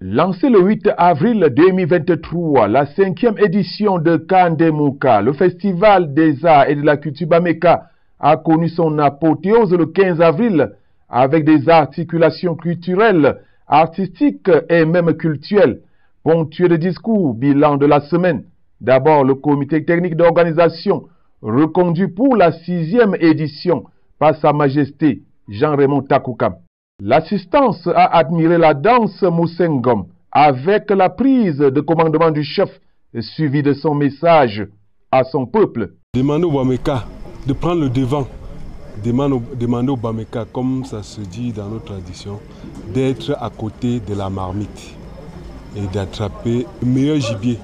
Lancé le 8 avril 2023, la 5e édition de Kandemouka, le festival des arts et de la culture Bameka, a connu son apothéose le 15 avril avec des articulations culturelles, artistiques et même culturelles, ponctuées de discours, bilan de la semaine. D'abord, le comité technique d'organisation, reconduit pour la 6e édition par Sa Majesté Jean-Raymond Takoukam. L'assistance a admiré la danse Moussengom avec la prise de commandement du chef suivi de son message à son peuple. Demandez au Bameka de prendre le devant. Demandez au Bameka, comme ça se dit dans notre tradition, d'être à côté de la marmite et d'attraper le meilleur gibier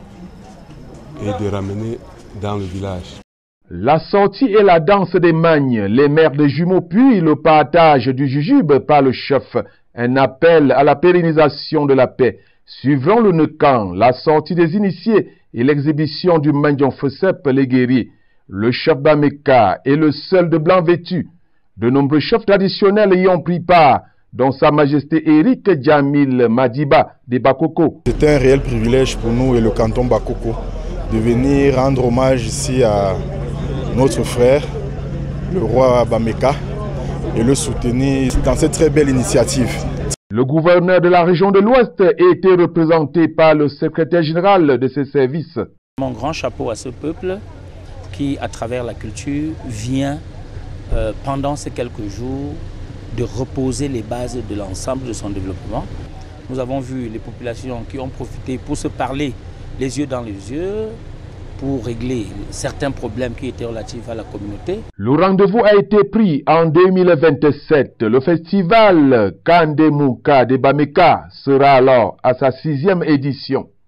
et de ramener dans le village. La sortie et la danse des magnes, les mères de jumeaux, puis le partage du jujube par le chef, un appel à la pérennisation de la paix. Suivront le Nekan, la sortie des initiés et l'exhibition du Mandion Fosep, les guerriers. Le chef Bameka est le seul de blanc vêtu. De nombreux chefs traditionnels y ont pris part, dont Sa Majesté Eric Djamil Madiba de Bakoko. C'est un réel privilège pour nous et le canton Bakoko de venir rendre hommage ici à notre frère, le roi Bameka, et le soutenir dans cette très belle initiative. Le gouverneur de la région de l'Ouest était représenté par le secrétaire général de ses services. Mon grand chapeau à ce peuple qui, à travers la culture, vient pendant ces quelques jours de reposer les bases de l'ensemble de son développement. Nous avons vu les populations qui ont profité pour se parler les yeux dans les yeux, pour régler certains problèmes qui étaient relatifs à la communauté. Le rendez-vous a été pris en 2027. Le festival Kandemouka de Bameka sera alors à sa 6e édition.